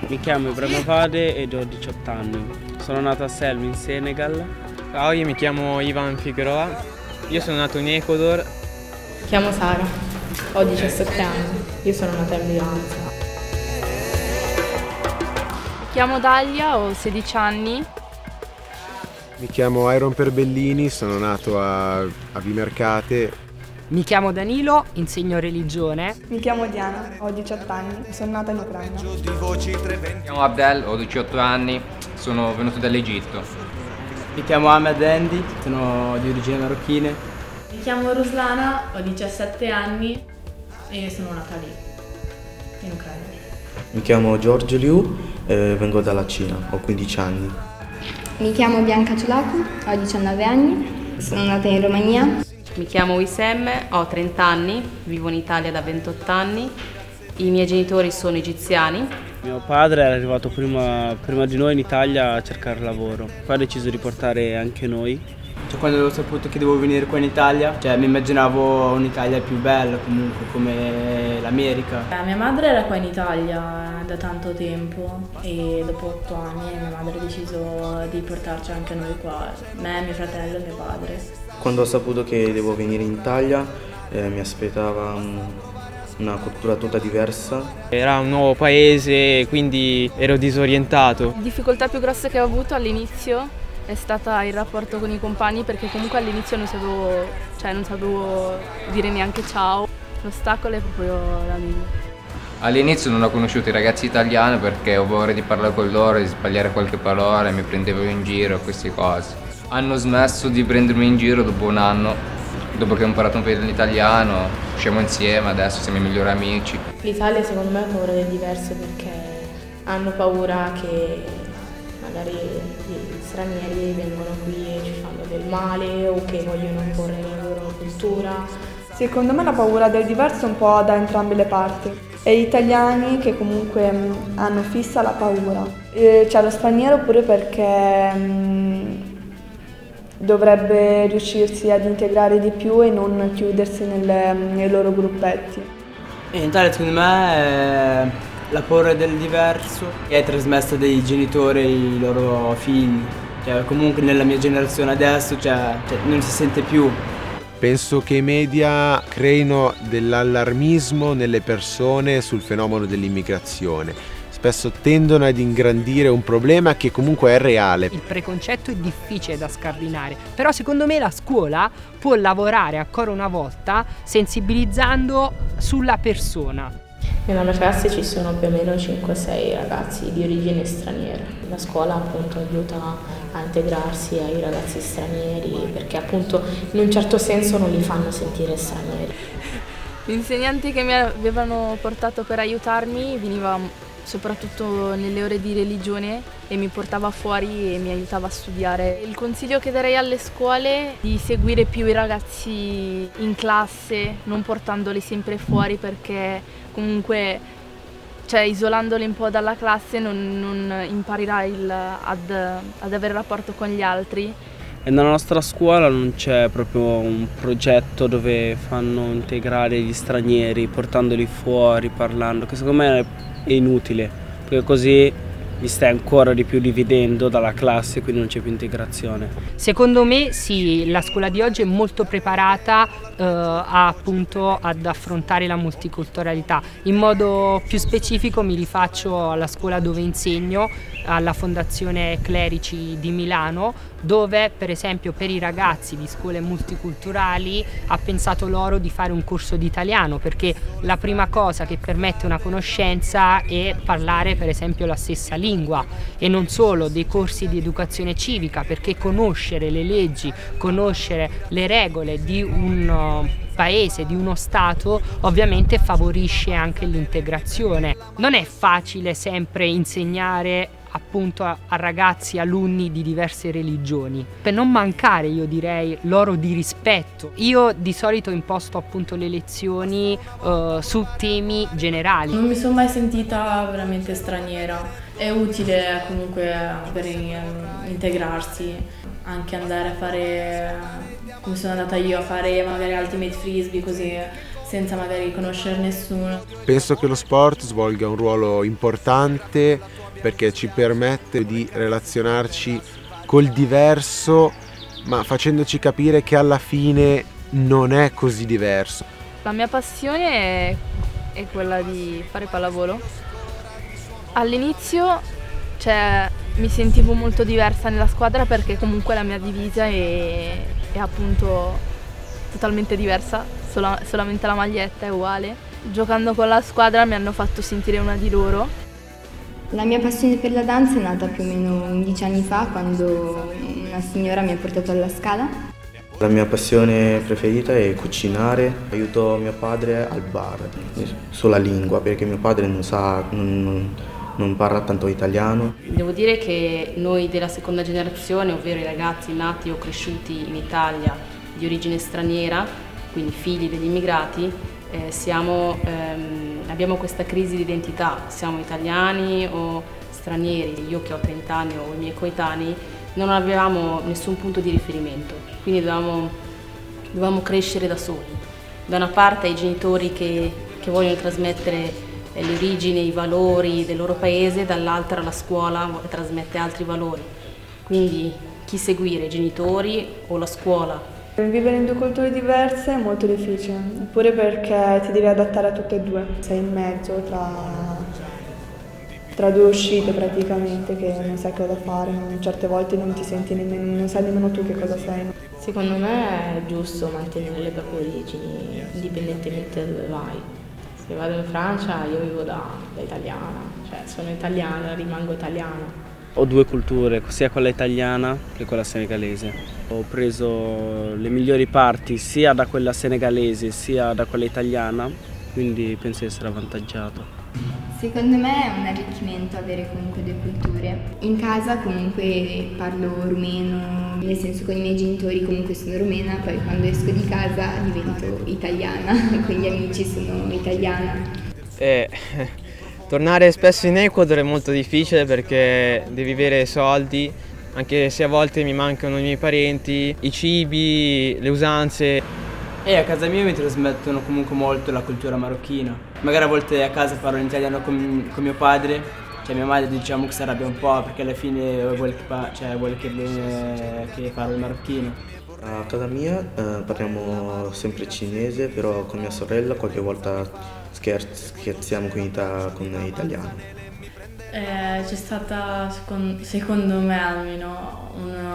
Mi chiamo Ibrahima Pade ed ho 18 anni. Sono nato a Selma in Senegal. Ciao, io mi chiamo Ivan Figueroa. Io sono nato in Ecuador. Mi chiamo Sara, ho 17 anni. Io sono nata a Milano. Mi chiamo Dalia, ho 16 anni. Mi chiamo Iron Perbellini, sono nato a Vimercate. Mi chiamo Danilo, insegno religione. Mi chiamo Diana, ho 18 anni, sono nata in Ucraina. Mi chiamo Abdel, ho 18 anni, sono venuto dall'Egitto. Mi chiamo Ahmed Andy, sono di origine marocchine. Mi chiamo Ruslana, ho 17 anni e sono nata lì, in Ucraina. Mi chiamo Giorgio Liu, vengo dalla Cina, ho 15 anni. Mi chiamo Bianca Ciulacu, ho 19 anni, sono nata in Romania. Mi chiamo Wissem, ho 30 anni, vivo in Italia da 28 anni. I miei genitori sono egiziani. Mio padre è arrivato prima di noi in Italia a cercare lavoro. Poi ha deciso di portare anche noi. Quando ho saputo che dovevo venire qua in Italia, mi immaginavo un'Italia più bella comunque, come l'America. Mia madre era qua in Italia da tanto tempo e dopo 8 anni mia madre ha deciso di portarci anche noi qua, me, mio fratello e mio padre. Quando ho saputo che devo venire in Italia mi aspettava una cultura tutta diversa. Era un nuovo paese, quindi ero disorientato. La difficoltà più grossa che ho avuto all'inizio è stata il rapporto con i compagni, perché comunque all'inizio non sapevo dire neanche ciao. L'ostacolo è proprio la lingua. All'inizio non ho conosciuto i ragazzi italiani perché ho paura di parlare con loro, di sbagliare qualche parola, mi prendevano in giro, queste cose. Hanno smesso di prendermi in giro dopo un anno, dopo che ho imparato un po' l'italiano, usciamo insieme, adesso siamo i migliori amici. L'Italia secondo me ha paura del diverso perché hanno paura che magari gli stranieri vengono qui e ci fanno del male o che vogliono imporre la loro cultura. Secondo me la paura del diverso è un po' da entrambe le parti. E gli italiani che comunque hanno fissa la paura. C'è lo straniero pure perché dovrebbe riuscirsi ad integrare di più e non chiudersi nei loro gruppetti. In Italia secondo me la paura del diverso è trasmessa dai genitori ai loro figli. Comunque nella mia generazione adesso non si sente più. Penso che i media creino dell'allarmismo nelle persone sul fenomeno dell'immigrazione. Spesso tendono ad ingrandire un problema che comunque è reale. Il preconcetto è difficile da scardinare, però secondo me la scuola può lavorare ancora una volta sensibilizzando sulla persona. Nella mia classe ci sono più o meno 5-6 ragazzi di origine straniera. La scuola appunto aiuta a integrarsi ai ragazzi stranieri perché appunto in un certo senso non li fanno sentire stranieri. Gli insegnanti che mi avevano portato per aiutarmi veniva soprattutto nelle ore di religione e mi portava fuori e mi aiutava a studiare. Il consiglio che darei alle scuole è di seguire più i ragazzi in classe, non portandoli sempre fuori, perché comunque isolandoli un po' dalla classe non imparirai ad avere rapporto con gli altri. E nella nostra scuola non c'è proprio un progetto dove fanno integrare gli stranieri, portandoli fuori, parlando, che secondo me è inutile, perché così li stai ancora di più dividendo dalla classe, quindi non c'è più integrazione. Secondo me sì, la scuola di oggi è molto preparata appunto ad affrontare la multiculturalità. In modo più specifico mi rifaccio alla scuola dove insegno, alla Fondazione Clerici di Milano, dove per esempio per i ragazzi di scuole multiculturali ha pensato loro di fare un corso di italiano, perché la prima cosa che permette una conoscenza è parlare per esempio la stessa lingua, e non solo, dei corsi di educazione civica, perché conoscere le leggi, conoscere le regole di un paese, di uno stato, ovviamente favorisce anche l'integrazione. Non è facile sempre insegnare appunto a ragazzi, alunni di diverse religioni, per non mancare, io direi, loro di rispetto. Io di solito imposto appunto le lezioni su temi generali. Non mi sono mai sentita veramente straniera, è utile comunque per integrarsi, anche andare a fare, come sono andata io, a fare magari Ultimate Frisbee, così senza magari conoscere nessuno. Penso che lo sport svolga un ruolo importante perché ci permette di relazionarci col diverso, ma facendoci capire che alla fine non è così diverso. La mia passione è quella di fare pallavolo. All'inizio mi sentivo molto diversa nella squadra perché comunque la mia divisa è appunto totalmente diversa, solamente la maglietta è uguale. Giocando con la squadra mi hanno fatto sentire una di loro. La mia passione per la danza è nata più o meno 11 anni fa, quando una signora mi ha portato alla Scala. La mia passione preferita è cucinare. Aiuto mio padre al bar, sulla lingua, perché mio padre non parla tanto italiano. Devo dire che noi della seconda generazione, ovvero i ragazzi nati o cresciuti in Italia di origine straniera, quindi figli degli immigrati, abbiamo questa crisi di identità, siamo italiani o stranieri. Io che ho 30 anni o i miei coetanei non avevamo nessun punto di riferimento, quindi dovevamo crescere da soli. Da una parte ai genitori che vogliono trasmettere le origini, i valori del loro paese, dall'altra la scuola trasmette altri valori. Quindi chi seguire, i genitori o la scuola? Vivere in due culture diverse è molto difficile, pure perché ti devi adattare a tutte e due. Sei in mezzo tra due uscite praticamente, che non sai cosa fare, certe volte non ti senti nemmeno, non sai nemmeno tu che cosa sei. Secondo me è giusto mantenere le proprie origini indipendentemente da dove vai. Se vado in Francia io vivo da italiana, cioè sono italiana, rimango italiana. Ho due culture, sia quella italiana che quella senegalese. Ho preso le migliori parti sia da quella senegalese sia da quella italiana, quindi penso di essere avvantaggiato. Secondo me è un arricchimento avere comunque due culture. In casa comunque parlo rumeno, nel senso con i miei genitori comunque sono rumena, poi quando esco di casa divento italiana, con gli amici sono italiana. Tornare spesso in Ecuador è molto difficile perché devi avere soldi, anche se a volte mi mancano i miei parenti, i cibi, le usanze. E a casa mia mi trasmettono comunque molto la cultura marocchina. Magari a volte a casa parlo in italiano con mio padre, cioè mia madre diciamo che si arrabbia un po' perché alla fine vuole che parlo il marocchino. A casa mia parliamo sempre cinese, però con mia sorella qualche volta scherziamo con l'italiano. C'è stata, secondo me almeno,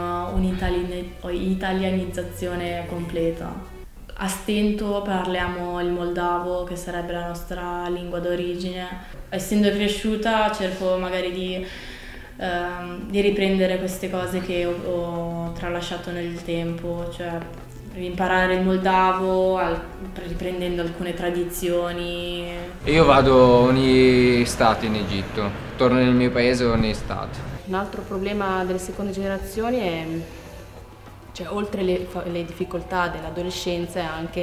un'italianizzazione completa. A stento parliamo il moldavo, che sarebbe la nostra lingua d'origine. Essendo cresciuta cerco magari di riprendere queste cose che ho tralasciato nel tempo, cioè imparare il moldavo, riprendendo alcune tradizioni. Io vado ogni estate in Egitto, torno nel mio paese ogni estate. Un altro problema delle seconde generazioni è, oltre le difficoltà dell'adolescenza,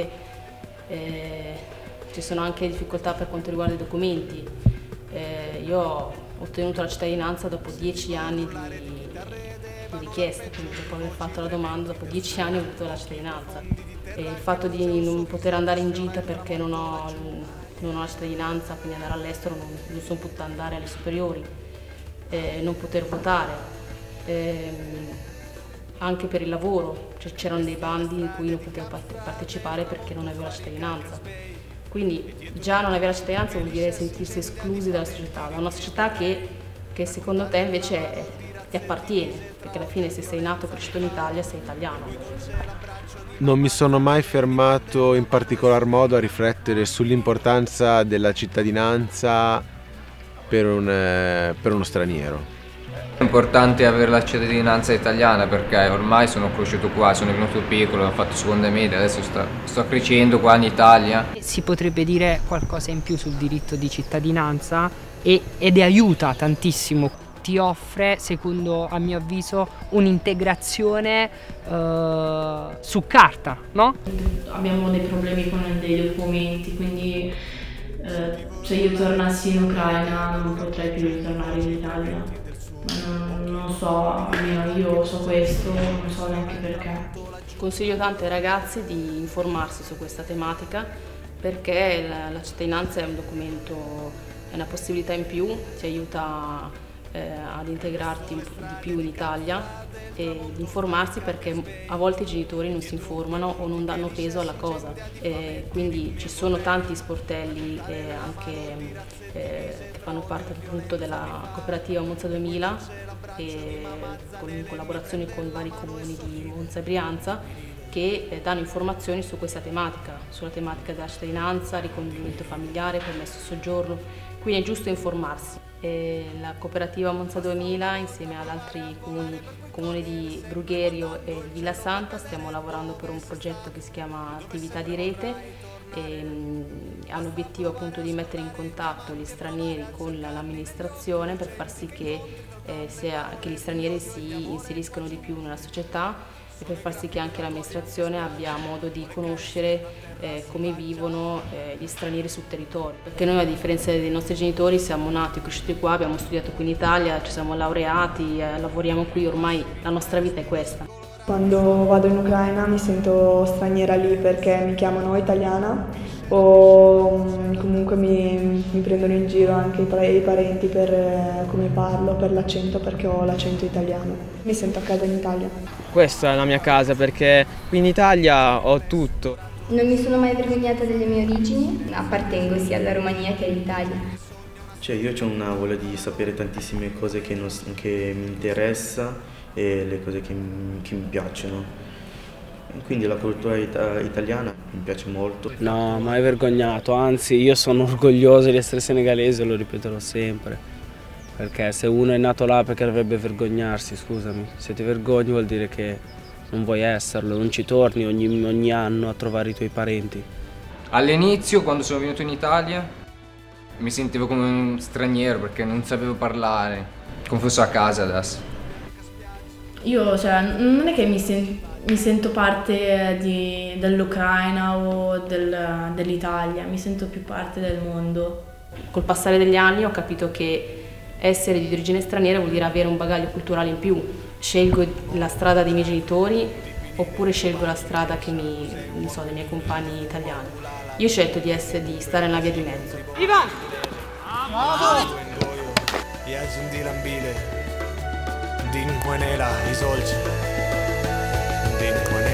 ci sono anche difficoltà per quanto riguarda i documenti. Io ho ottenuto la cittadinanza dopo 10 anni di richiesta, quindi dopo aver fatto la domanda, dopo 10 anni ho avuto la cittadinanza. E il fatto di non poter andare in gita perché non ho la cittadinanza, quindi andare all'estero, non sono potuta andare alle superiori, non poter votare. Anche per il lavoro, c'erano dei bandi in cui non potevo partecipare perché non avevo la cittadinanza. Quindi già non avere la cittadinanza vuol dire sentirsi esclusi dalla società, da una società che secondo te invece ti appartiene, perché alla fine se sei nato e cresciuto in Italia sei italiano. Non mi sono mai fermato in particolar modo a riflettere sull'importanza della cittadinanza per uno straniero. È importante avere la cittadinanza italiana perché ormai sono cresciuto qua, sono venuto piccolo, ho fatto seconda media, adesso sto crescendo qua in Italia. Si potrebbe dire qualcosa in più sul diritto di cittadinanza ed aiuta tantissimo. Ti offre, secondo a mio avviso, un'integrazione su carta, no? Abbiamo dei problemi con dei documenti, quindi se io tornassi in Ucraina non potrei più ritornare in Italia. Non so, almeno io so questo, non so neanche perché. Consiglio tanto ai ragazzi di informarsi su questa tematica perché la cittadinanza è un documento, è una possibilità in più, ti aiuta ad integrarti di più in Italia e ad informarsi, perché a volte i genitori non si informano o non danno peso alla cosa, quindi ci sono tanti sportelli anche che fanno parte appunto della cooperativa Monza 2000 in collaborazione con vari comuni di Monza e Brianza, che danno informazioni su questa tematica, sulla tematica della cittadinanza, ricongiungimento familiare, permesso di soggiorno, quindi è giusto informarsi. La cooperativa Monza 2000 insieme ad altri comuni di Brugherio e di Villa Santa stiamo lavorando per un progetto che si chiama Attività di Rete e ha l'obiettivo appunto di mettere in contatto gli stranieri con l'amministrazione per far sì che gli stranieri si inseriscano di più nella società e per far sì che anche l'amministrazione abbia modo di conoscere come vivono gli stranieri sul territorio. Perché noi, a differenza dei nostri genitori, siamo nati e cresciuti qua, abbiamo studiato qui in Italia, ci siamo laureati, lavoriamo qui, ormai la nostra vita è questa. Quando vado in Ucraina mi sento straniera lì perché mi chiamano italiana o comunque mi prendono in giro anche i parenti per come parlo, per l'accento, perché ho l'accento italiano. Mi sento a casa in Italia. Questa è la mia casa perché qui in Italia ho tutto. Non mi sono mai vergognata delle mie origini, appartengo sia alla Romania che all'Italia. Io ho una voglia di sapere tantissime cose che mi interessa e le cose che mi piacciono. E quindi la cultura italiana mi piace molto. No, mai vergognato, anzi io sono orgoglioso di essere senegalese, lo ripeterò sempre. Perché se uno è nato là, perché dovrebbe vergognarsi, scusami. Se ti vergogni vuol dire che non vuoi esserlo, non ci torni ogni anno a trovare i tuoi parenti. All'inizio, quando sono venuto in Italia, mi sentivo come un straniero perché non sapevo parlare, come fosse a casa adesso. Io, non è che mi sento parte dell'Ucraina o dell'Italia, mi sento più parte del mondo. Col passare degli anni ho capito che essere di origine straniera vuol dire avere un bagaglio culturale in più. Scelgo la strada dei miei genitori oppure scelgo la strada che dei miei compagni italiani. Io ho scelto di stare nella via di mezzo. Ivan! Din Juanela, Isolce. Din Juanela.